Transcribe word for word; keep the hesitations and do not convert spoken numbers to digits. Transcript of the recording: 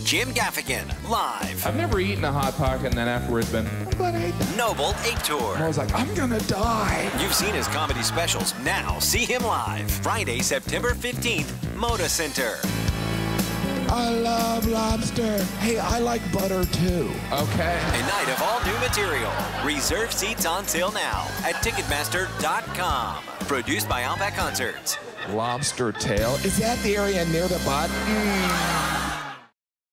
Jim Gaffigan, live. I've never eaten a Hot Pocket and then afterwards been, I'm glad I ate that. Noble eight Tour. I was like, I'm gonna die. You've seen his comedy specials. Now see him live. Friday, September fifteenth, Moda Center. I love lobster. Hey, I like butter too. Okay. A night of all new material. Reserve seats on sale now at Ticketmaster dot com. Produced by Outback Concerts. Lobster tail. Is that the area near the butt? Mm.